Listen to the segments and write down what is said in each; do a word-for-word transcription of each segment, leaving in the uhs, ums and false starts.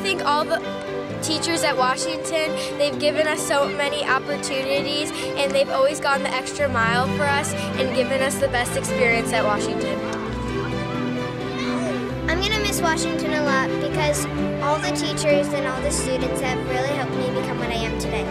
thank all the teachers at Washington. They've given us so many opportunities, and they've always gone the extra mile for us and given us the best experience at Washington. I'm going to miss Washington a lot because all the teachers and all the students have really helped me become what I am today.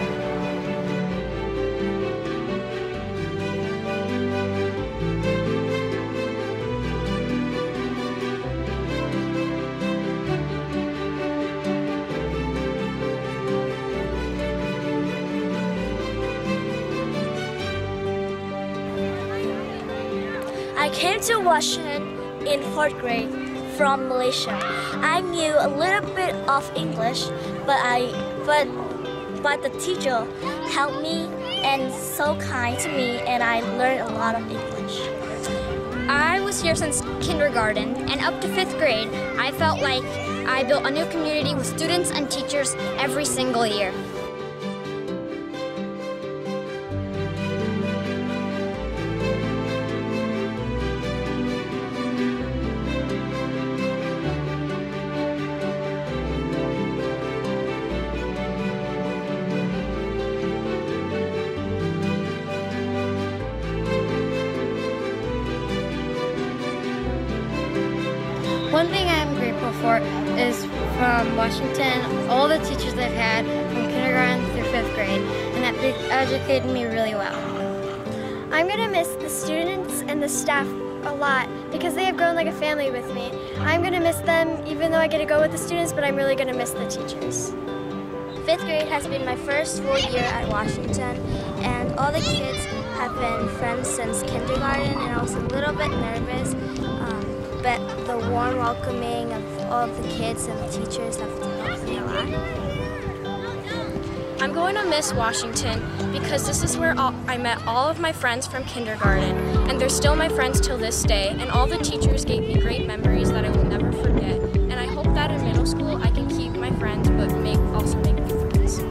I came to Washington in fourth grade from Malaysia. I knew a little bit of English, but I but but the teacher helped me and so kind to me, and I learned a lot of English. I was here since kindergarten, and up to fifth grade, I felt like I built a new community with students and teachers every single year. One thing I'm grateful for is from Washington, all the teachers I've had from kindergarten through fifth grade, and that they educated me really well. I'm going to miss the students and the staff a lot because they have grown like a family with me. I'm going to miss them even though I get to go with the students, but I'm really going to miss the teachers. Fifth grade has been my first full year at Washington, and all the kids have been friends since kindergarten, and I was a little bit nervous. Um, But the warm welcoming of all of the kids and the teachers have helped me a lot. I'm going to miss Washington because this is where all, I met all of my friends from kindergarten, and they're still my friends till this day, and all the teachers gave me great memories that I will never forget. And I hope that in middle school I can keep my friends but make also make new friends.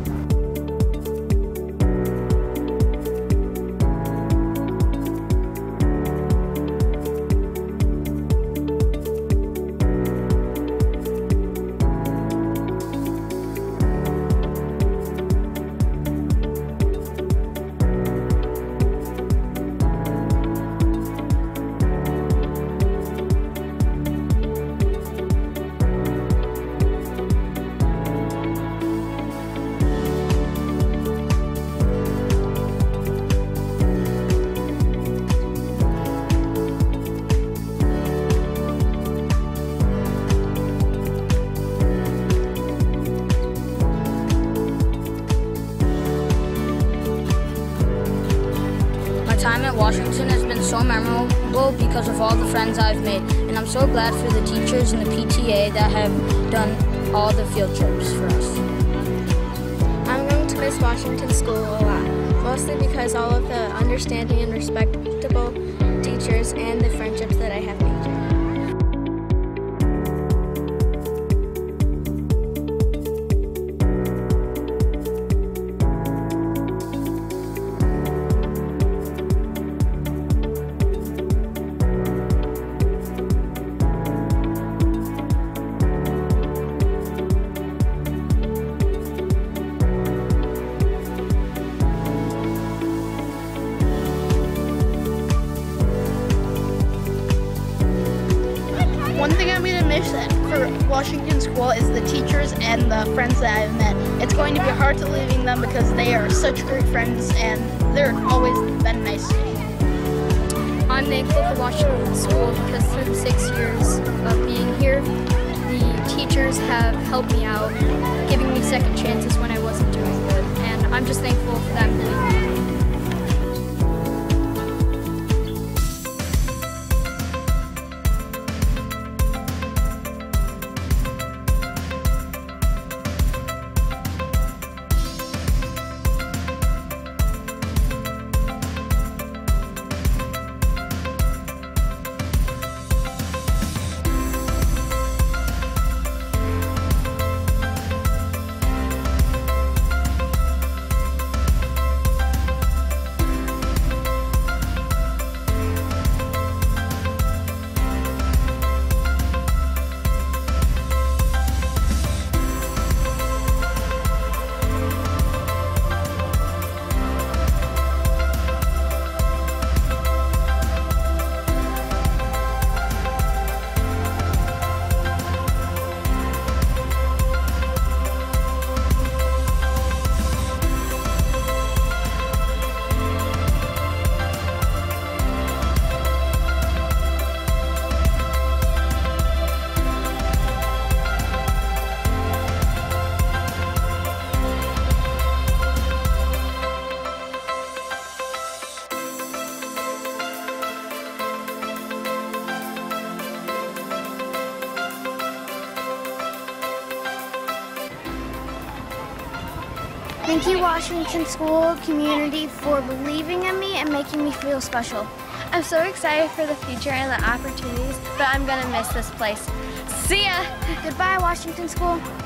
Time at Washington has been so memorable because of all the friends I've made, and I'm so glad for the teachers and the P T A that have done all the field trips for us. I'm going to miss Washington School a lot, mostly because all of the understanding and respectable teachers and the friendships that I have made. One thing I'm going to miss for Washington School is the teachers and the friends that I've met. It's going to be hard to leaving them because they are such great friends and they're always been nice to me. I'm thankful for Washington School because through the six years of being here, the teachers have helped me out, giving me second chances when I wasn't doing good, and I'm just thankful for them. Thank you, Washington School community, for believing in me and making me feel special. I'm so excited for the future and the opportunities, but I'm gonna miss this place. See ya! Goodbye, Washington School.